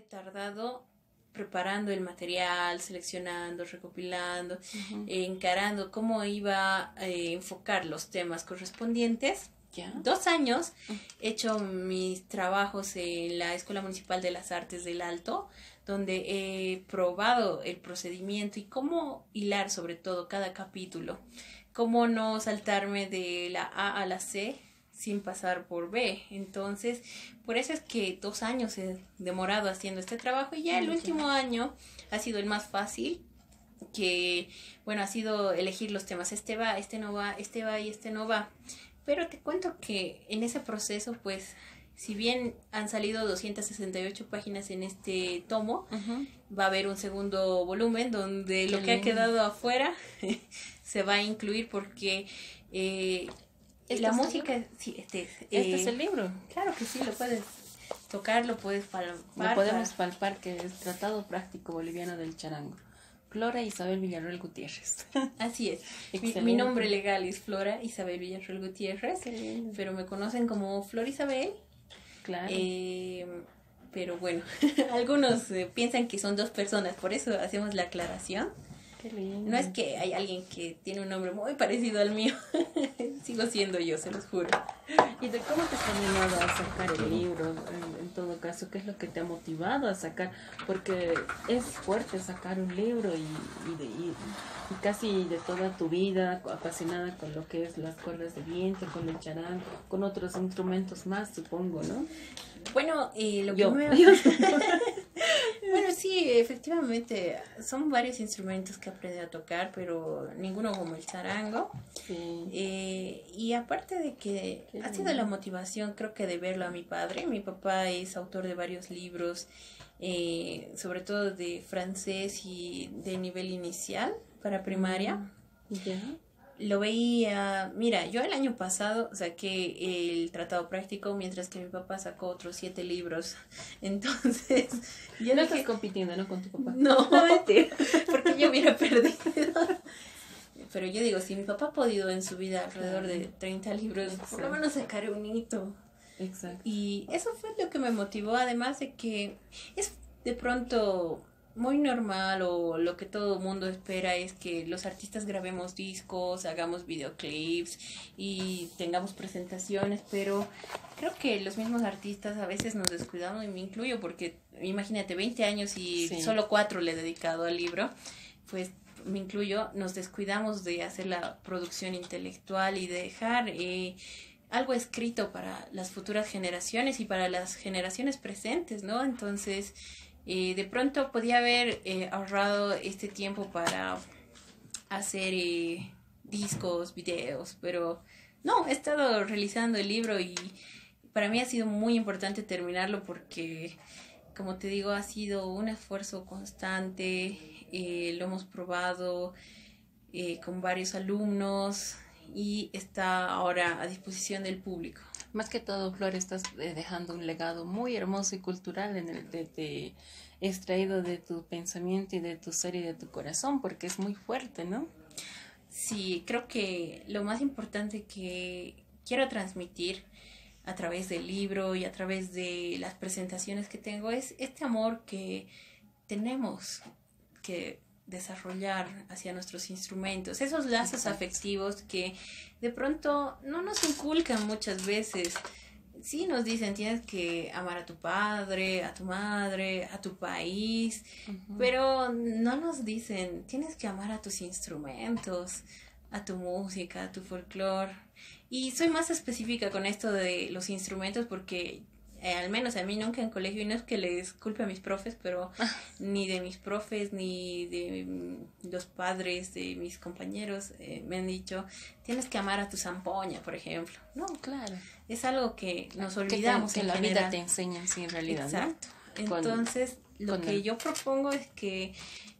tardado preparando el material, seleccionando, recopilando, encarando cómo iba a enfocar los temas correspondientes. ¿Ya? 2 años he hecho mis trabajos en la Escuela Municipal de las Artes del Alto, donde he probado el procedimiento y cómo hilar sobre todo cada capítulo, cómo no saltarme de la A a la C sin pasar por B. Entonces, por eso es que 2 años he demorado haciendo este trabajo y ya el último año ha sido el más fácil, que, bueno, ha sido elegir los temas. Este va, este no va, este va y este no va. Pero te cuento que en ese proceso, pues, si bien han salido 268 páginas en este tomo, va a haber un segundo volumen donde lo que ha quedado afuera se va a incluir porque la música... Sí, este es el libro. Claro que sí, lo puedes tocar, lo puedes palpar. Lo podemos palpar, que es Tratado Práctico Boliviano del Charango. Flora Isabel Villarroel Gutiérrez. Así es. Mi nombre legal es Flora Isabel Villarroel Gutiérrez, pero me conocen como Flor Isabel. Claro. Pero bueno, algunos piensan que son 2 personas, por eso hacemos la aclaración. Qué lindo. No es que hay alguien que tiene un nombre muy parecido al mío. Sigo siendo yo, se los juro. ¿Y de cómo te has animado a sacar el libro? En todo caso, ¿qué es lo que te ha motivado a sacar? Porque es fuerte sacar un libro y casi de toda tu vida apasionada con lo que es las cuerdas de viento, con el charango, con otros instrumentos más, supongo, ¿no? Bueno, Bueno, sí, efectivamente, son varios instrumentos que aprendí a tocar, pero ninguno como el charango. Sí. Y aparte de que ha sido la motivación, creo que de verlo a mi padre. Mi papá es autor de varios libros, sobre todo de francés y de nivel inicial para primaria. ¿Ya? Lo veía, mira, yo el año pasado saqué el Tratado Práctico, mientras que mi papá sacó otros 7 libros. Entonces, ya no estás compitiendo, ¿no? Con tu papá. No, porque yo hubiera perdido. Pero yo digo, si mi papá ha podido en su vida alrededor de 30 libros, por lo menos sacaré un hito. Exacto. Y eso fue lo que me motivó, además de que es de pronto muy normal, o lo que todo el mundo espera es que los artistas grabemos discos, hagamos videoclips y tengamos presentaciones, pero creo que los mismos artistas a veces nos descuidamos, y me incluyo porque imagínate 20 años y solo 4 le he dedicado al libro, pues me incluyo, nos descuidamos de hacer la producción intelectual y de dejar algo escrito para las futuras generaciones y para las generaciones presentes, ¿no? Entonces, de pronto podía haber ahorrado este tiempo para hacer discos, videos, pero no, he estado realizando el libro y para mí ha sido muy importante terminarlo porque, como te digo, ha sido un esfuerzo constante, lo hemos probado con varios alumnos y está ahora a disposición del público. Más que todo, Flor, estás dejando un legado muy hermoso y cultural extraído de tu pensamiento y de tu ser y de tu corazón, porque es muy fuerte, ¿no? Sí, creo que lo más importante que quiero transmitir a través del libro y a través de las presentaciones que tengo es este amor que tenemos que desarrollar hacia nuestros instrumentos, esos lazos afectivos que de pronto no nos inculcan muchas veces. Sí nos dicen, tienes que amar a tu padre, a tu madre, a tu país, pero no nos dicen, tienes que amar a tus instrumentos, a tu música, a tu folclore. Y soy más específica con esto de los instrumentos porque al menos a mí nunca en colegio, y no es que les culpe a mis profes, pero ni de mis profes ni de los padres de mis compañeros me han dicho, tienes que amar a tu zampoña, por ejemplo. No, claro. Es algo que nos olvidamos que en la general. vida te enseña, sí, en realidad. Exacto. ¿No? Entonces, lo que yo propongo es que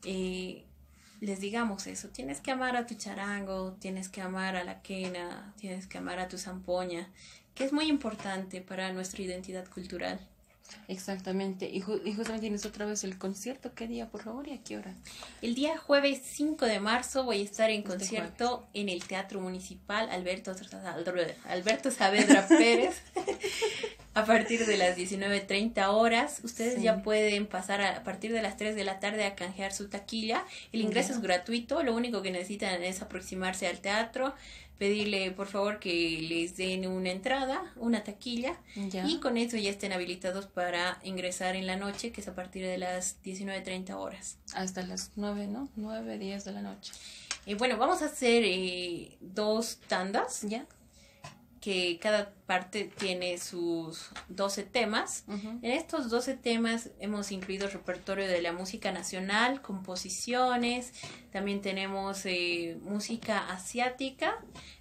les digamos eso, tienes que amar a tu charango, tienes que amar a la quena, tienes que amar a tu zampoña, que es muy importante para nuestra identidad cultural. Exactamente. Y justamente tienes otra vez el concierto. ¿Qué día, por favor, y a qué hora? El día jueves 5 de marzo voy a estar en concierto en el Teatro Municipal Alberto Saavedra Pérez. a partir de las 19:30 ustedes Sí. ya pueden pasar a partir de las 3 de la tarde a canjear su taquilla. El ingreso es gratuito, lo único que necesitan es aproximarse al teatro, pedirle por favor que les den una entrada, una taquilla, Ya. y con eso ya estén habilitados para ingresar en la noche, que es a partir de las 19:30. Hasta las 9, ¿no? 9, 10 de la noche. Bueno, vamos a hacer 2 tandas, ¿Ya? que cada parte tiene sus 12 temas. Ujú. En estos 12 temas hemos incluido repertorio de la música nacional, composiciones, también tenemos música asiática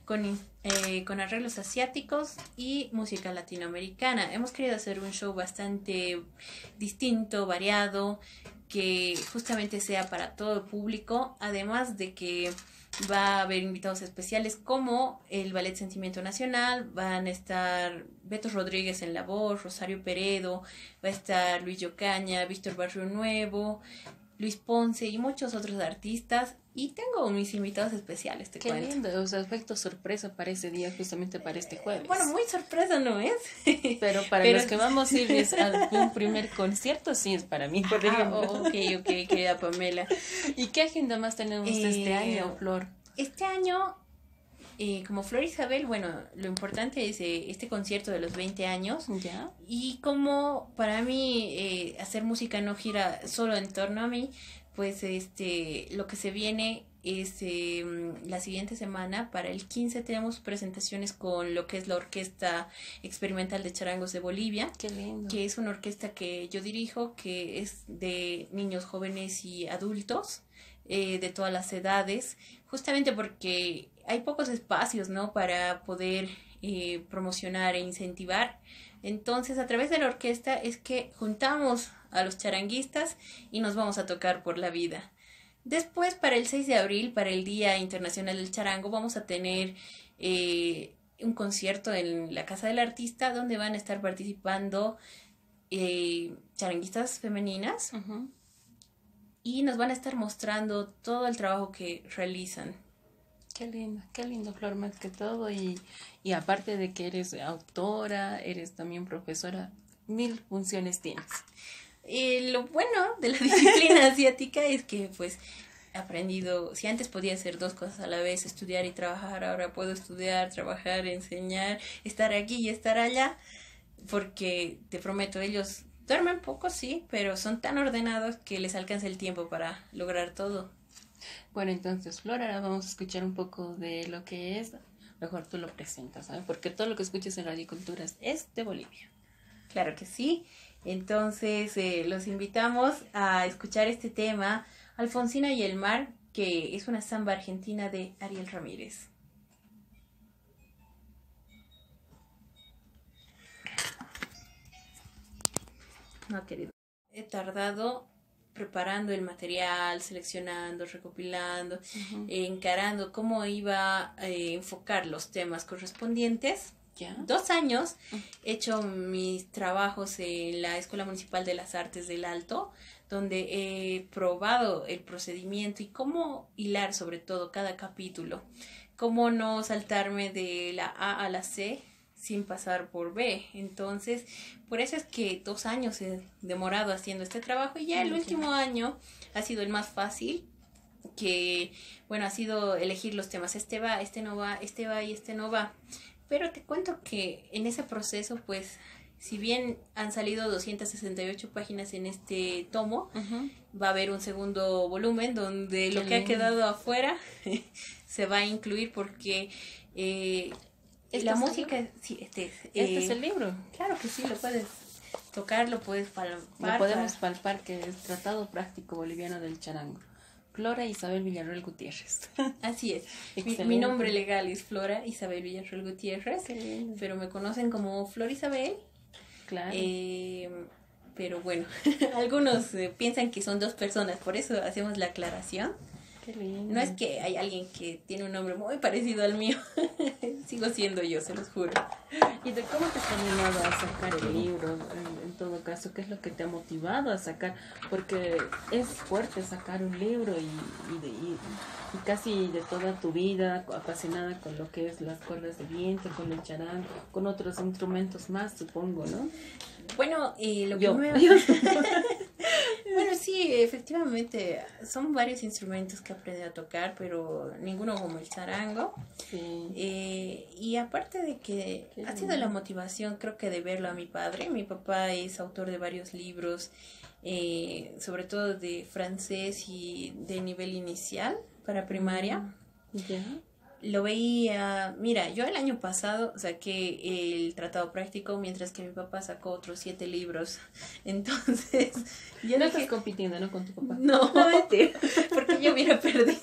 con arreglos asiáticos y música latinoamericana. Hemos querido hacer un show bastante distinto, variado, que justamente sea para todo el público, además de que va a haber invitados especiales como el Ballet Sentimiento Nacional, van a estar Beto Rodríguez en la voz, Rosario Peredo, va a estar Luis Yocaña, Víctor Barrio Nuevo, Luis Ponce y muchos otros artistas. Y tengo mis invitados especiales, te Qué cuento. lindo, o sea, efecto sorpresa para ese día, justamente para este jueves. Bueno, muy sorpresa no es. Pero para pero- los que vamos a ir a un primer concierto, sí es para mí, por ejemplo. ok, querida Pamela. ¿Y qué agenda más tenemos este año, Flor? Este año, como Flor Isabel, bueno, lo importante es este concierto de los 20 años. ¿Ya? Y como para mí hacer música no gira solo en torno a mí, pues lo que se viene es la siguiente semana. Para el 15 tenemos presentaciones con lo que es la Orquesta Experimental de Charangos de Bolivia, Qué lindo. que es una orquesta que yo dirijo, que es de niños, jóvenes y adultos de todas las edades, justamente porque hay pocos espacios, ¿no?, para poder promocionar e incentivar. Entonces, a través de la orquesta es que juntamos a los charanguistas y nos vamos a tocar por la vida. Después, para el 6 de abril, para el Día Internacional del Charango, vamos a tener un concierto en la Casa del Artista, donde van a estar participando charanguistas femeninas Ujú. y nos van a estar mostrando todo el trabajo que realizan. Qué lindo, Flor, más que todo. Y aparte de que eres autora, eres también profesora, 1000 funciones tienes. Lo bueno de la disciplina asiática es que pues he aprendido, si antes podía hacer 2 cosas a la vez, estudiar y trabajar, ahora puedo estudiar, trabajar, enseñar, estar aquí y estar allá, porque te prometo, ellos duermen poco, sí, pero son tan ordenados que les alcanza el tiempo para lograr todo. Bueno, entonces, Flor, ahora vamos a escuchar un poco de lo que es. Mejor tú lo presentas, ¿sabes? Porque todo lo que escuches en Radio Culturas es de Bolivia. Claro que sí. Entonces los invitamos a escuchar este tema, Alfonsina y el mar, que es una samba argentina de Ariel Ramírez. No, querido. He tardado preparando el material, seleccionando, recopilando, encarando cómo iba a enfocar los temas correspondientes. ¿Ya? 2 años he hecho mis trabajos en la Escuela Municipal de las Artes del Alto, donde he probado el procedimiento y cómo hilar sobre todo cada capítulo, cómo no saltarme de la A a la C sin pasar por B. Entonces, por eso es que 2 años he demorado haciendo este trabajo y ya el último año ha sido el más fácil, que bueno, ha sido elegir los temas, este va, este no va, este va y este no va. Pero te cuento que en ese proceso, pues, si bien han salido 268 páginas en este tomo, va a haber un segundo volumen donde lo que ha quedado afuera se va a incluir porque la música... Sí, este es el libro. Claro que sí, lo puedes tocar, lo puedes palpar. Lo podemos palpar, que es Tratado Práctico Boliviano del Charango. Flora Isabel Villarroel Gutiérrez. Así es. Excelente. Mi nombre legal es Flora Isabel Villarroel Gutiérrez, Qué lindo. pero me conocen como Flor Isabel. Claro. Pero bueno, algunos piensan que son 2 personas, por eso hacemos la aclaración. Qué lindo. No es que hay alguien que tiene un nombre muy parecido al mío, sigo siendo yo, se los juro. ¿Y de cómo te has animado a sacar el libro? todo caso, qué es lo que te ha motivado a sacar, porque es fuerte sacar un libro y casi de toda tu vida apasionada con lo que es las cuerdas de viento, con el charango, con otros instrumentos más, supongo, ¿no? Bueno, lo que Yo. me... Bueno, sí, efectivamente, son varios instrumentos que aprendí a tocar, pero ninguno como el charango. Sí. Y aparte de que Qué ha sido lindo. la motivación, creo que de verlo a mi padre. Mi papá es autor de varios libros, sobre todo de francés y de nivel inicial para primaria. Ya. Lo veía, mira, yo el año pasado saqué el tratado práctico, mientras que mi papá sacó otros 7 libros. Entonces, yo No dije, estás compitiendo, ¿no? Con tu papá. no, No, mentira. porque yo hubiera perdido.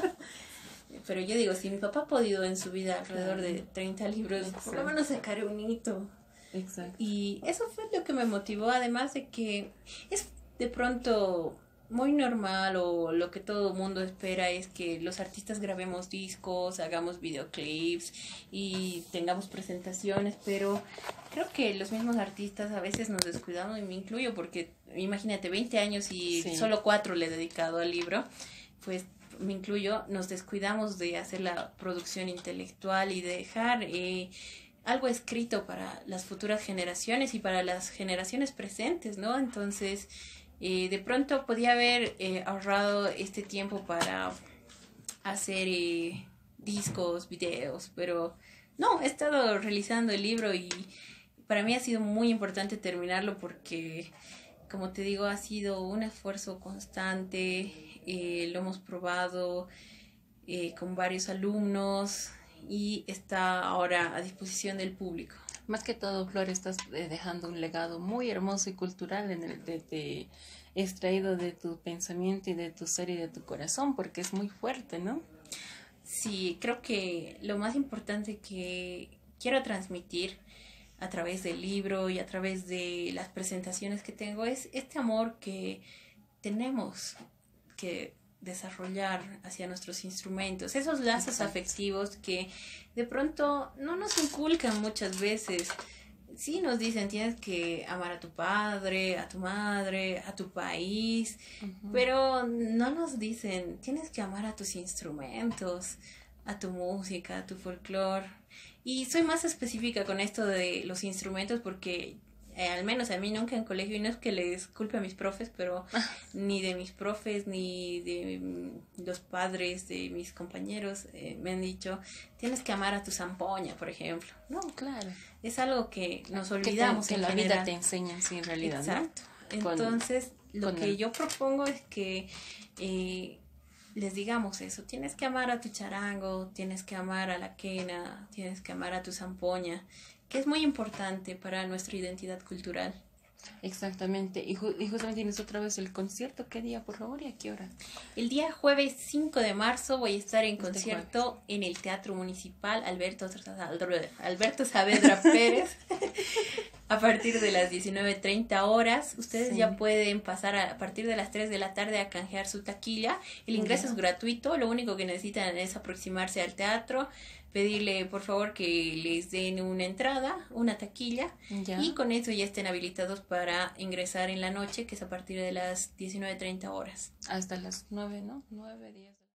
Pero yo digo, si mi papá ha podido en su vida alrededor de 30 libros, por lo Exacto. menos sacaré un hito. Exacto. Y eso fue lo que me motivó, además de que es de pronto muy normal, o lo que todo el mundo espera es que los artistas grabemos discos, hagamos videoclips y tengamos presentaciones, pero creo que los mismos artistas a veces nos descuidamos, y me incluyo porque imagínate 20 años y Sí. solo 4 le he dedicado al libro, pues me incluyo, nos descuidamos de hacer la producción intelectual y de dejar algo escrito para las futuras generaciones y para las generaciones presentes, ¿no? Entonces, de pronto podía haber ahorrado este tiempo para hacer discos, videos, pero no, he estado realizando el libro y para mí ha sido muy importante terminarlo porque, como te digo, ha sido un esfuerzo constante, lo hemos probado con varios alumnos y está ahora a disposición del público. Más que todo, Flor, estás dejando un legado muy hermoso y cultural en el extraído de tu pensamiento y de tu ser y de tu corazón, porque es muy fuerte, ¿no? Sí, creo que lo más importante que quiero transmitir a través del libro y a través de las presentaciones que tengo es este amor que tenemos que desarrollar hacia nuestros instrumentos, esos lazos Exacto. afectivos que de pronto no nos inculcan muchas veces. Sí nos dicen tienes que amar a tu padre, a tu madre, a tu país, pero no nos dicen tienes que amar a tus instrumentos, a tu música, a tu folclore. Y soy más específica con esto de los instrumentos porque al menos a mí nunca en colegio, y no es que les culpe a mis profes, pero ni de mis profes ni de los padres de mis compañeros me han dicho tienes que amar a tu zampoña, por ejemplo. No, Claro. es algo que nos Que olvidamos que en la vida general. te enseña en sí, en realidad, Exacto. ¿no? Entonces, lo con que el- yo propongo es que les digamos eso. Tienes que amar a tu charango, tienes que amar a la quena, tienes que amar a tu zampoña, que es muy importante para nuestra identidad cultural. Exactamente. Y justamente tienes otra vez el concierto. ¿Qué día, por favor, y a qué hora? El día jueves 5 de marzo voy a estar en Este concierto en el Teatro Municipal Alberto Saavedra Pérez a partir de las 19:30 horas. Ustedes Sí. ya pueden pasar a partir de las 3 de la tarde a canjear su taquilla. El ingreso es gratuito, lo único que necesitan es aproximarse al teatro, pedirle por favor que les den una entrada, una taquilla, Ya. y con eso ya estén habilitados para ingresar en la noche, que es a partir de las 19:30 horas. Hasta las 9, ¿no? 9, 10.